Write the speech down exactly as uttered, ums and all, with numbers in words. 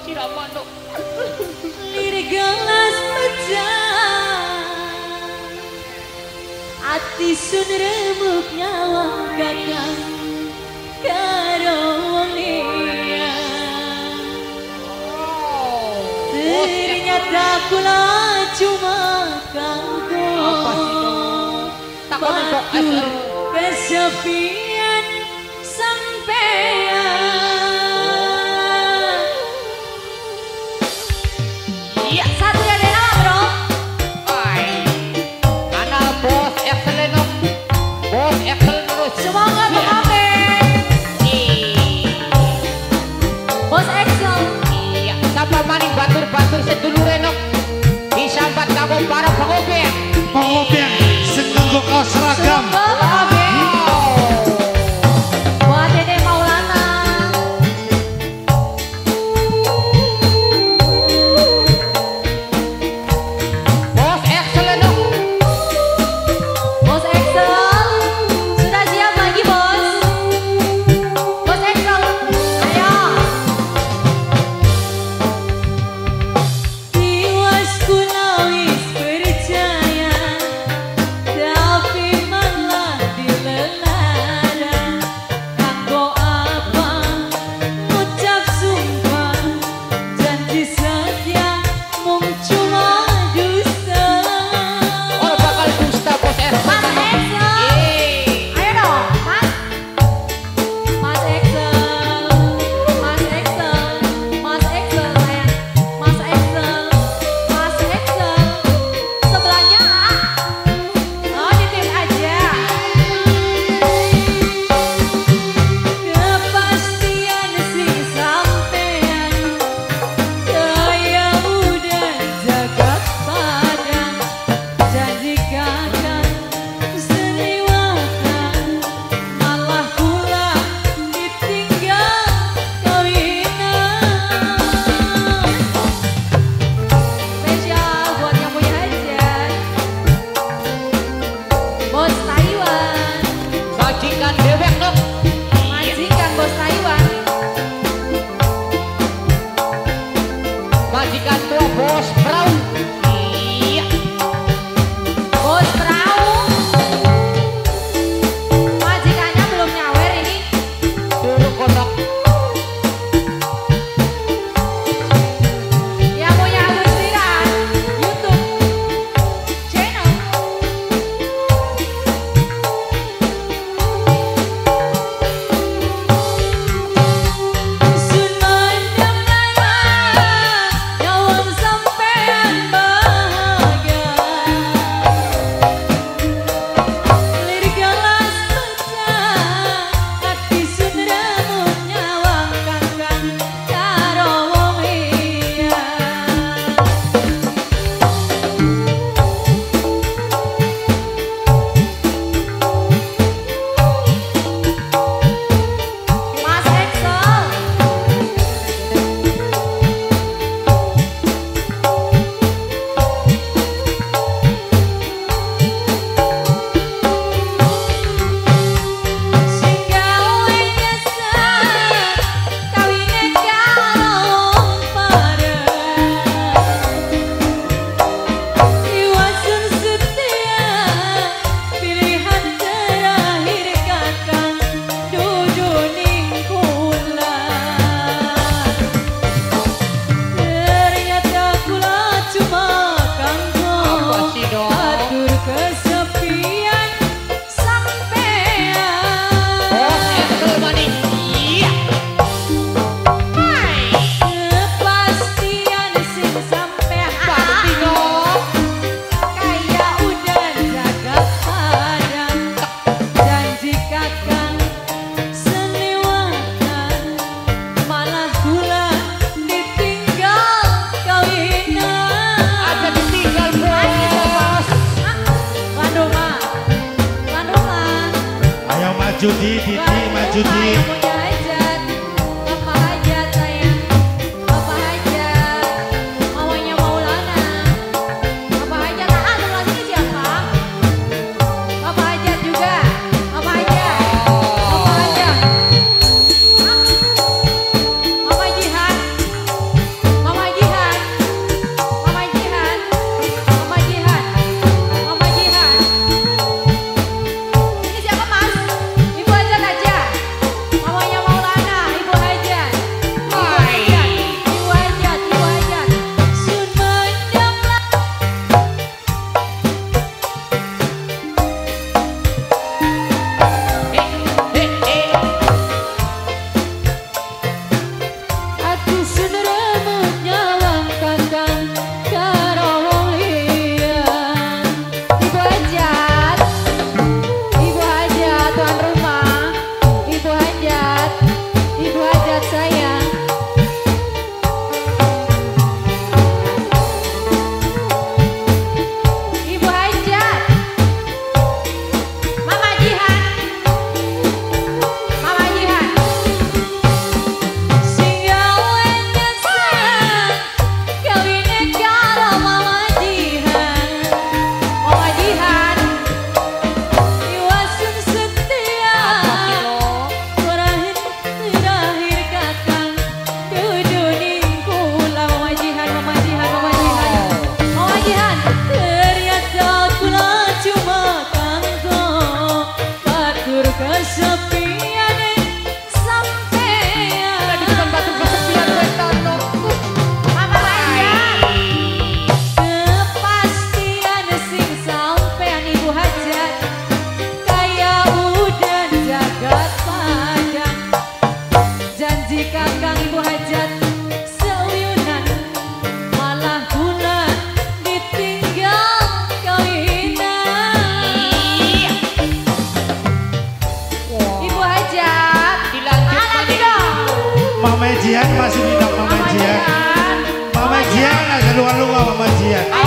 Iramano. Lirik gelas pecah, ati sun remuk nyawa kakang karo wong liya. Ternyata kula cuma kanggo batur kesepian sampean. Iya, satu ya Dena bro. Ay, ana bos excellent, bos excellent terus. Semoga mengamen. Bos Excel. Iya, sampai maning batur-batur sedulure nok. Disambat kamu para pengobeng. Pengobeng sing nganggo kaos seragam. Buat Dede Maulana. Bos excellent nok. Bos Excel. Sudah siap lagi bos. Bos Excel. Ayo. Tiwas kula wis percaya, tapi malah dilelara. Kanggo apa ngucap sumpah, janji setia mung cuma dusta. Oh bakal dusta bos Mas excellent. Excel. Yeay. Ayo dong, Mas. Mas Excel. Mas Excel. Mas Excel sayang. Mas Excel. Mas Excel. Sebelahnya A. Oh, titip aja. Kepastian sing sampean kaya udah jagat padang. Janji kakang seliwatan, malah pula ditinggal kawinan. Spesial buat yang punya hajat. Bos Taiwan, Majikan dewek nok. majikan bos Taiwan. Majikan tua bos perahu. Iya. Bos perahu. Majikannya belum nyawer ini. Turun kodok. Yang punya Agustiran YouTube channel. Sun mandang nara, nyawang sampean bahagia. Lirik gelas pecah, hati sun remuk nyawang kakang karo wong liya. Mas Excel. Sing gawe nyesal, kawine karo wong pareng. Iwasun setia, pilihan terakhir kakang dudu ning kula. Ternyata kula cuma kanggo Apa sih, Dok? atur kesepian sampean. Bos excellent maning. Iya. Hai. Kepastian sing sampean Pasti nok. kaya udan jagat padang. Janji kakang seliwatan, malah kula ditinggal kawinan. Ada ditinggal bos. Bandung mah, Bandung mah. Ayo maju di Didi, maju di. Yang punya hajat, Bapak hajat sayang. Bapak hajat, mamanya Maulana. Bapak hajat, ah sebelah sini siapa? Bapak hajat juga. Bapak hajat. Bapak hajat. Ah. Bapak jihad. Jian. Mama Jian ada luar luar Mama Jian.